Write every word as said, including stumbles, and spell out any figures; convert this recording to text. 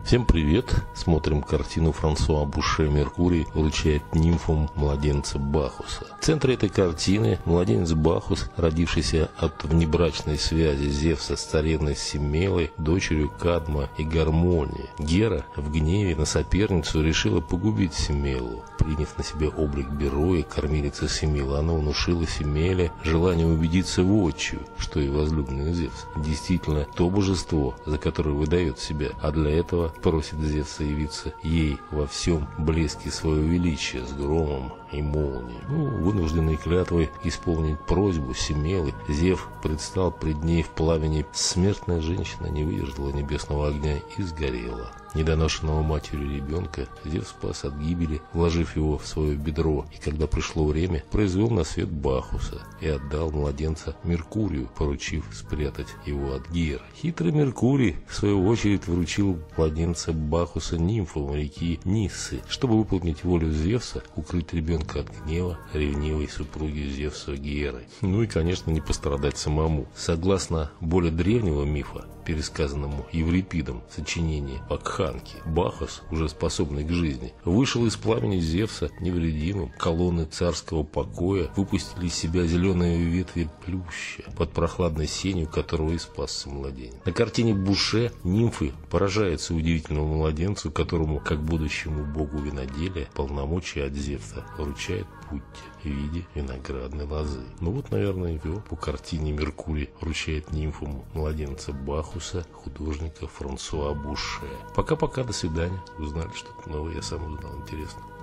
Всем привет! Смотрим картину Франсуа Буше «Меркурий» вручает нимфам младенца Бахуса. В центре этой картины младенец Бахус, родившийся от внебрачной связи Зевса с царевной Семелой, дочерью Кадма и Гармонии. Гера в гневе на соперницу решила погубить Семелу. Приняв на себя облик Берои, кормилицы Семелы, она внушила Семеле желание убедиться воочию, что и возлюбленный Зевс действительно то божество, за которое выдает себя, а для этого просит Зевса явиться ей во всем блеске своего величия с громом и молнией. Ну, вынужденной клятвой исполнить просьбу Семелы, Зев предстал пред ней в пламени. Смертная женщина не выдержала небесного огня и сгорела. Недоношенного матерью ребенка Зев спас от гибели, вложив его в свое бедро, и когда пришло время, произвел на свет Бахуса и отдал младенца Меркурию, поручив спрятать его от Геры. Хитрый Меркурий, в свою очередь, вручил младенца Бахуса нимфам реки Ниссы, чтобы выполнить волю Зевса, укрыть ребенка от гнева ревнивой супруги Зевса Геры. Ну и, конечно, не пострадать самому. Согласно более древнего мифа, пересказанному Еврипидом в сочинении Бакханки, Бахус, уже способный к жизни, вышел из пламени Зевса невредимым. Колонны царского покоя выпустили из себя зеленые ветви плюща, под прохладной сенью которого и спасся младенец. На картине Буше нимфы поражаются удивительному младенцу, которому, как будущему богу виноделия, полномочия от Зевса вручает Путти в виде виноградной лозы. Ну вот, наверное, его по картине Меркурий вручает нимфам младенца Бахуса художника Франсуа Буше. Пока-пока, до свидания. Узнали что-то новое, я сам узнал, интересно.